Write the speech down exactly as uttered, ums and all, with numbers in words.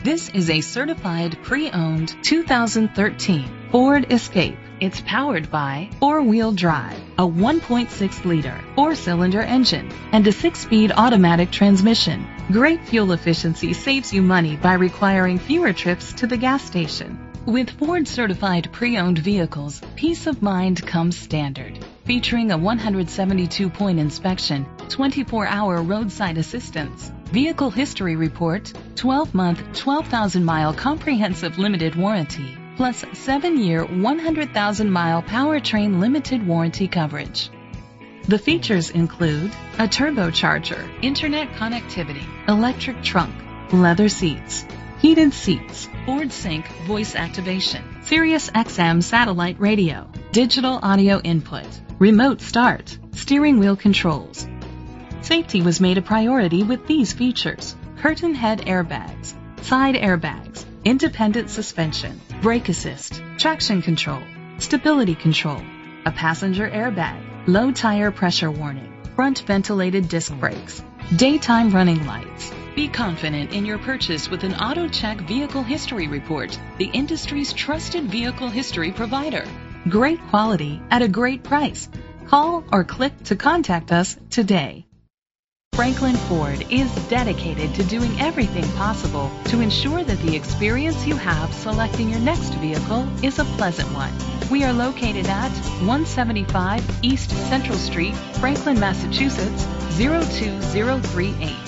This is a certified pre-owned two thousand thirteen Ford Escape. It's powered by four-wheel drive, a one point six liter four-cylinder engine, and a six-speed automatic transmission. Great fuel efficiency saves you money by requiring fewer trips to the gas station. With Ford certified pre-owned vehicles, peace of mind comes standard. Featuring a one hundred seventy-two point inspection, twenty-four hour roadside assistance, vehicle history report, twelve month, twelve thousand mile comprehensive limited warranty, plus seven year, one hundred thousand mile powertrain limited warranty coverage. The features include a turbocharger, internet connectivity, electric trunk, leather seats, heated seats, Ford Sync voice activation, Sirius X M satellite radio, digital audio input, remote start, steering wheel controls. Safety was made a priority with these features: curtain head airbags, side airbags, independent suspension, brake assist, traction control, stability control, a passenger airbag, low tire pressure warning, front ventilated disc brakes, daytime running lights. Be confident in your purchase with an AutoCheck Vehicle History Report, the industry's trusted vehicle history provider. Great quality at a great price. Call or click to contact us today. Franklin Ford is dedicated to doing everything possible to ensure that the experience you have selecting your next vehicle is a pleasant one. We are located at one seventy-five East Central Street, Franklin, Massachusetts zero two zero three eight.